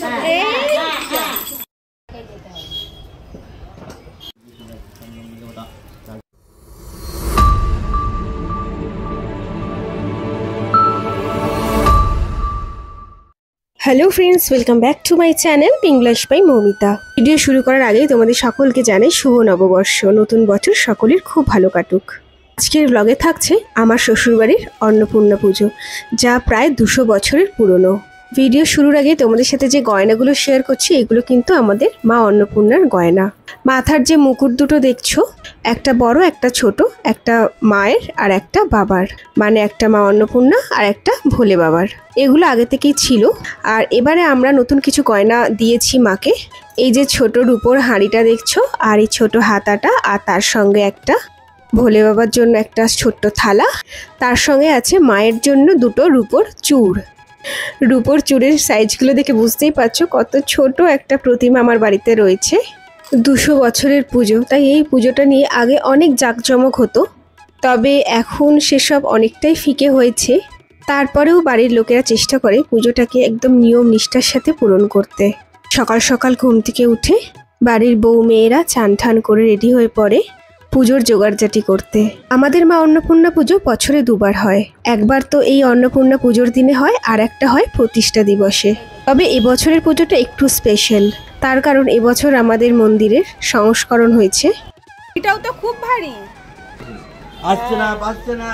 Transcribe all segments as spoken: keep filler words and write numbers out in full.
Hello friends, welcome back to my channel পিংলাশ by Moumita. Video শুরু করার আগেই তোমাদের সকলকে জানাই শুভ নববর্ষ, নতুন বছর সকলের খুব ভালো কাটুক। আজকের ব্লগে থাকছে আমার শ্বশুরবাড়ির অন্নপূর্ণা পুজো, যা প্রায় দুশো বছরের পুরনো। ভিডিও শুরুর আগে তোমাদের সাথে যে গয়নাগুলো শেয়ার করছি এগুলো কিন্তু আমাদের মা অন্নপূর্ণার গয়না। মাথার যে মুকুট দুটো দেখছো, একটা বড় একটা ছোট, একটা মায়ের আর একটা বাবার, মানে একটা মা অন্নপূর্ণা আর একটা ভোলে বাবার। এগুলো আগে থেকেই ছিল, আর এবারে আমরা নতুন কিছু গয়না দিয়েছি মাকে। এই যে ছোট রূপোর হাঁড়িটা দেখছো, আর এই ছোট হাতাটা, আর তার সঙ্গে একটা ভোলে বাবার জন্য একটা ছোট্ট থালা, তার সঙ্গে আছে মায়ের জন্য দুটো রূপোর চূড়। রূপোর চূড়ের সাইজগুলো দেখে বুঝতেই পারছো কত ছোট একটা প্রতিমা আমার বাড়িতে রয়েছে। দুশো বছরের পুজো, তাই এই পুজোটা নিয়ে আগে অনেক জাঁকজমক হতো, তবে এখন সেসব অনেকটাই ফিকে হয়েছে। তারপরেও বাড়ির লোকেরা চেষ্টা করে পুজোটাকে একদম নিয়ম নিষ্ঠার সাথে পূরণ করতে। সকাল সকাল ঘুম থেকে উঠে বাড়ির বউ মেয়েরা চান ঠান করে রেডি হয়ে পড়ে পুজোর জোগাড়জাটি করতে। আমাদের মা অন্নপূর্ণা পুজো বছরে দুবার হয়, একবার তো এই অন্নপূর্ণা পুজোর দিনে হয়, আর একটা হয় প্রতিষ্ঠা দিবসে। তবে এবছরের পুজোটা একটু স্পেশাল, তার কারণ এবছর আমাদের মন্দিরের সংস্করণ হয়েছে। এটাও তো খুব ভারী। আসছে না আসছে না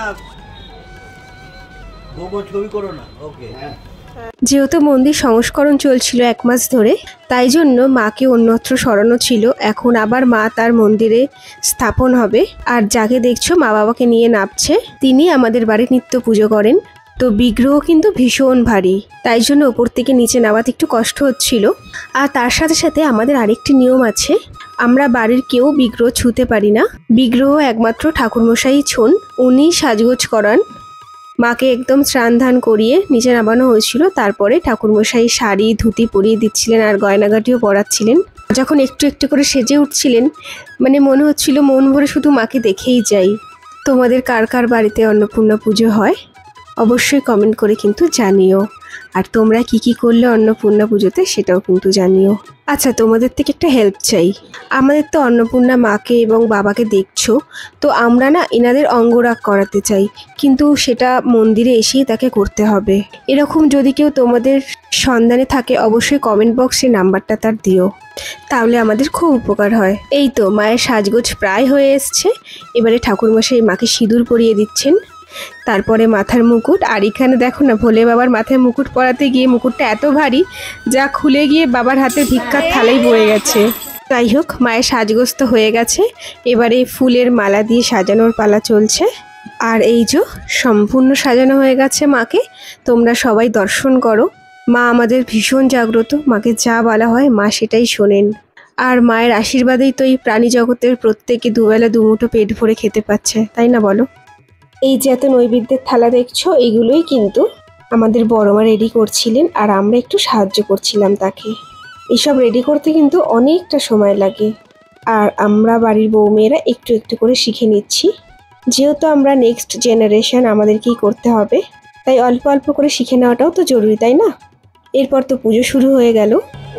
গোবো ছবি করো না। ওকে, যেহেতু মন্দির সংস্করণ চলছিল এক মাস ধরে, তাই জন্য মাকে অন্যত্র সরানো ছিল। এখন আবার মা তার মন্দিরে স্থাপন হবে। আর যাকে দেখছো মা বাবাকে নিয়ে নামছে, তিনি আমাদের বাড়ির নিত্য পুজো করেন। তো বিগ্রহ কিন্তু ভীষণ ভারী, তাই জন্য ওপর থেকে নিচে নামাতে একটু কষ্ট হচ্ছিল। আর তার সাথে সাথে আমাদের আরেকটি নিয়ম আছে, আমরা বাড়ির কেউ বিগ্রহ ছুঁতে পারি না। বিগ্রহ একমাত্র ঠাকুরমশাই ছোন, উনি সাজগোজ করান। মাকে একদম স্নান ধান করিয়ে নিচে নামানো হয়েছিল, তারপরে ঠাকুরমশাই শাড়ি ধুতি পরিয়ে দিচ্ছিলেন আর গয়নাগাটিও পরাচ্ছিলেন। যখন একটু একটু করে সেজে উঠছিলেন, মানে মনে হচ্ছিল মন ভরে শুধু মাকে দেখেই যাই। তোমাদের কার কার বাড়িতে অন্নপূর্ণা পুজো হয় অবশ্যই কমেন্ট করে কিন্তু জানিও, আর তোমরা কি কি করলে অন্নপূর্ণা পুজোতে সেটাও কিন্তু জানিও। আচ্ছা, তোমাদের থেকে একটা হেল্প চাই। আমাদের তো অন্নপূর্ণা মাকে এবং বাবাকে দেখছো, তো আমরা না এনাদের অঙ্গরাগ করাতে চাই, কিন্তু সেটা মন্দিরে এসেই তাকে করতে হবে। এরকম যদি কেউ তোমাদের সন্ধানে থাকে অবশ্যই কমেন্ট বক্সে নাম্বারটা তার দিও, তাহলে আমাদের খুব উপকার হয়। এই তো মায়ের সাজগোজ প্রায় হয়ে এসছে, এবারে ঠাকুরমশাই মাকে সিঁদুর পরিয়ে দিচ্ছেন, তারপরে মাথার মুকুট। আর এখানে দেখো না, ভোলে বাবার মাথায় মুকুট পরাতে গিয়ে মুকুটটা এত ভারী যা খুলে গিয়ে বাবার হাতে ভিক্ষার থালাই পড়ে গেছে। যাই হোক, মায়ের সাজগোজ তো হয়ে গেছে, এবারে ফুলের মালা দিয়ে সাজানোর পালা চলছে। আর এই যে সম্পূর্ণ সাজানো হয়ে গেছে মাকে, তোমরা সবাই দর্শন করো। মা আমাদের ভীষণ জাগ্রত, মাকে যা বলা হয় মা সেটাই শোনেন। আর মায়ের আশীর্বাদেই তো এই প্রাণী জগতের প্রত্যেকে দুবেলা দুমুঠো পেট ভরে খেতে পাচ্ছে, তাই না বলো? এই যে এত নৈবেদ্যের থালা দেখছো, এইগুলোই কিন্তু আমাদের বড় মা রেডি করছিলেন, আর আমরা একটু সাহায্য করছিলাম তাকে। এইসব রেডি করতে কিন্তু অনেকটা সময় লাগে, আর আমরা বাড়ির বউমেয়েরা একটু একটু করে শিখে নিচ্ছি। যেহেতু আমরা নেক্সট জেনারেশন, আমাদেরকেই করতে হবে, তাই অল্প অল্প করে শিখে নেওয়াটাও তো জরুরি, তাই না? এরপর তো পুজো শুরু হয়ে গেল।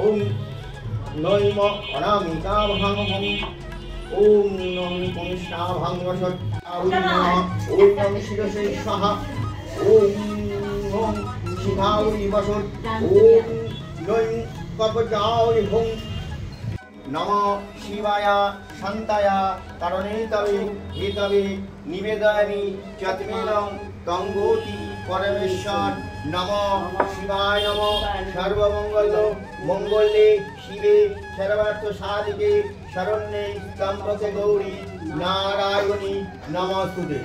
ওম নম কনিষ্ঠাভাঙ্গসৎ ওম নম শিরসে স্বাহা ওম নম শিখাউরি বসৎ ওম নম কপজাউরি ভুং নমঃ শিবায় শান্তায় কারণে তবে হেতবে নিবেদয়ামি চতমেদং তঙ্গোতি পরমেশ্বর নমঃ শিবায় নমঃ সর্বমঙ্গল মঙ্গলে শিবে সর্বার্থ সাধিকে শরণ্যে ত্র্যম্বকে গৌরী নারায়ণী নমস্তুতে।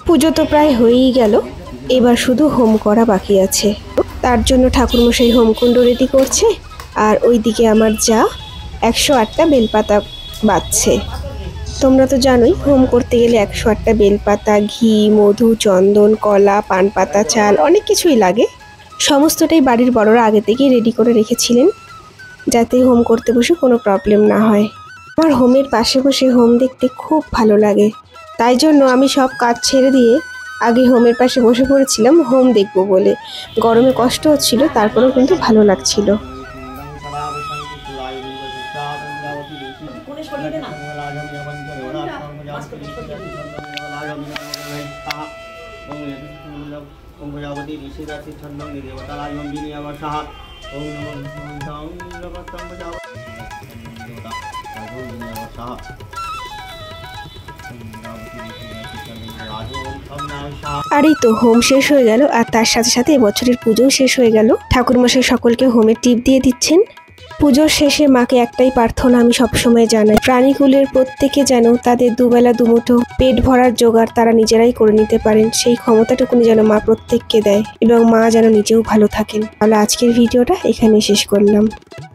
পুজো তো প্রায় হয়েই গেল, এবার শুধু হোম করা বাকি আছে। তার জন্য ঠাকুরমশাই হোমকুণ্ড রেডি করছে, আর ওইদিকে আমার যা একশো আটটা বেলপাতা বাঁধছে। তোমরা তো জানোই হোম করতে গেলে একশো আটটা বেলপাতা, ঘি, মধু, চন্দন, কলা, পান পাতা, চাল অনেক কিছুই লাগে। সমস্তটাই বাড়ির বড়রা আগে থেকেই রেডি করে রেখেছিলেন, যাতে হোম করতে বসে কোনো প্রবলেম না হয়। আমার হোমের পাশে বসে হোম দেখতে খুব ভালো লাগে, তাই জন্য আমি সব কাজ ছেড়ে দিয়ে আগে হোমের পাশে বসে পড়েছিলাম হোম দেখব বলে। গরমে কষ্ট হচ্ছিল, তারপরেও কিন্তু ভালো লাগছিল। আর এই তো হোম শেষ হয়ে গেল, আর তার সাথে সাথে এবছরের পুজোও শেষ হয়ে গেল। ঠাকুরমশাই সকলকে হোমের টিপ দিয়ে দিচ্ছেন। পুজোর শেষে মাকে একটাই প্রার্থনা আমি সবসময় জানাই, প্রাণীকুলের প্রত্যেকে যেন তাদের দুবেলা দুমুঠো পেট ভরার জোগাড় তারা নিজেরাই করে নিতে পারেন, সেই ক্ষমতাটুকুনি যেন মা প্রত্যেককে দেয়, এবং মা যেন নিজেও ভালো থাকেন। তাহলে আজকের ভিডিওটা এখানেই শেষ করলাম।